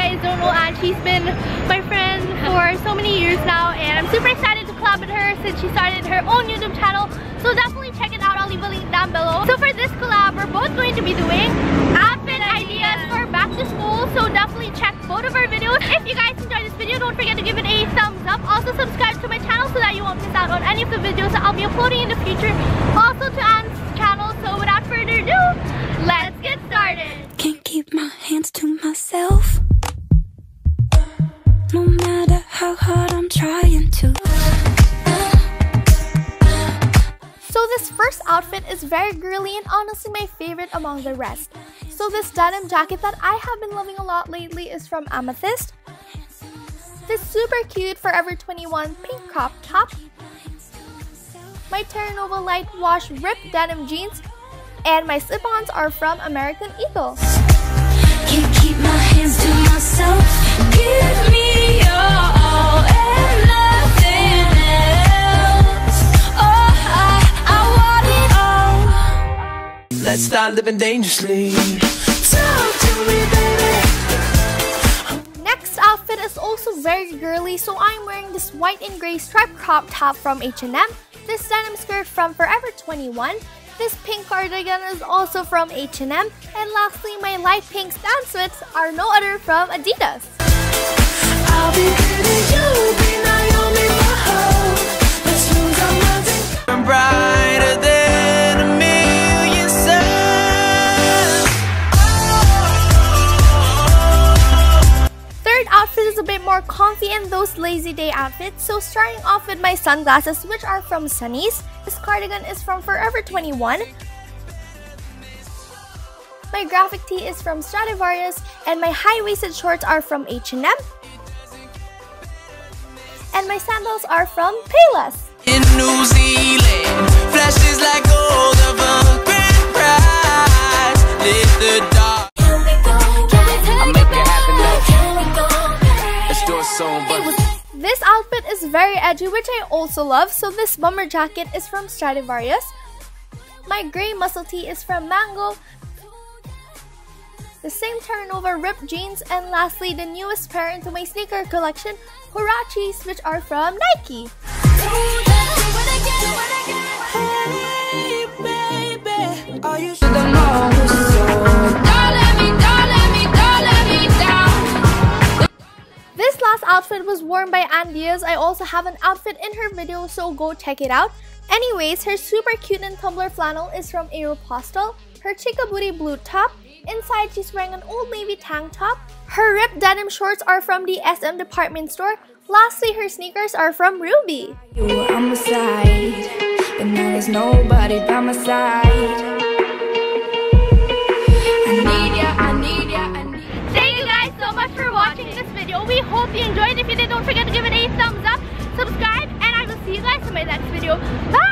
guys don't know Anne, she's been my friend for so many years now, and I'm super excited to collab with her since she started her own YouTube channel. So definitely check it out. I'll leave a link down below. So for this collab, we're both going to be doing outfit ideas for back to school. So definitely check both of our videos. If you guys enjoyed this video, don't forget to give it a thumbs up. Also subscribe to my channel so that you won't miss out on any of the videos that I'll be uploading in the future. Also to Anne's channel. So without further ado, let's get started. Can't keep my hands to myself, no matter how hard I'm trying to. So this first outfit is very girly and honestly my favorite among the rest. So this denim jacket that I have been loving a lot lately is from Amethyst. This super cute Forever 21 pink crop top. My Terra Nova light wash ripped denim jeans. And my slip-ons are from American Eagle. Can't keep my hands to myself. Give me your all and nothing else. Oh, I want it all. Let's start living dangerously. Talk to me, baby. Next outfit is also very girly, so I'm wearing this white and gray striped crop top from H&M. This denim skirt from Forever 21. This pink cardigan is also from H&M. And lastly, my light pink stan sweats are no other from Adidas. I'll be good and you'll be Naomi Mahal. Let's lose our minds and brighter than a million suns. Third outfit is a bit more comfy and those lazy day outfits. So starting off with my sunglasses, which are from Sunnies. This cardigan is from Forever 21. My graphic tee is from Stradivarius, and my high-waisted shorts are from H&M. And my sandals are from Payless. In New Zealand, flashes like gold of a grand prize. Lit the dark. I'll make it happen now. Let's do it soon, but This outfit is very edgy, which I also love. So this bomber jacket is from Stradivarius. My gray muscle tee is from Mango. The same Terra Nova ripped jeans, and lastly the newest pair into my sneaker collection, Huaraches, which are from Nike. hey, baby, are you This last outfit was worn by Anne Diaz. I also have an outfit in her video, so go check it out. Anyways, her super cute and tumbler flannel is from Aeropostale. Her Chica Booty blue top. Inside, she's wearing an Old Navy tank top. Her ripped denim shorts are from the SM department store. Lastly, her sneakers are from Ruby. You were on my side, but now there's nobody by my side. I need ya. Thank you guys so much for watching this video. We hope you enjoyed. If you did, don't forget to give it a thumbs up, subscribe, and I will see you guys in my next video. Bye!